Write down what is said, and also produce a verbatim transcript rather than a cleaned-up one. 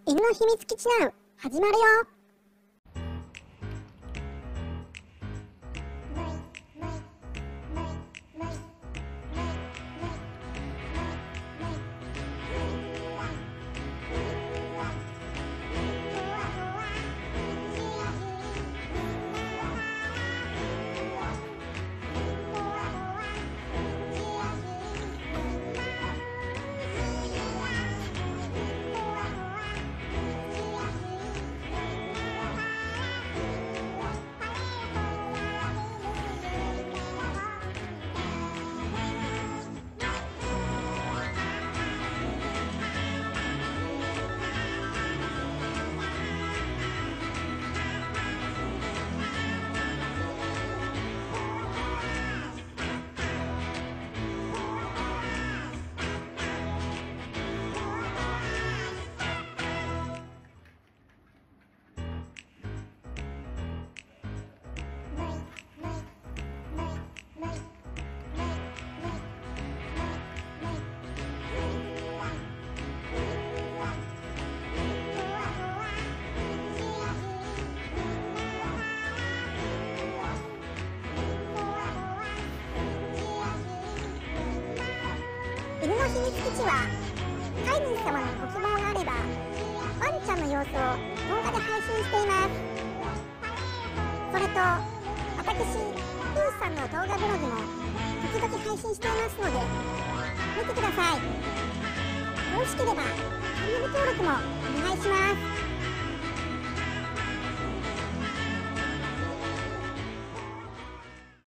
犬の秘密基地ナウ始まるよ。犬の秘密基地は飼い主様のご希望があればワンちゃんの様子を動画で配信しています。それと私プーさんの動画ブログも時々配信していますので見てください。よろしければチャンネル登録もお願いします。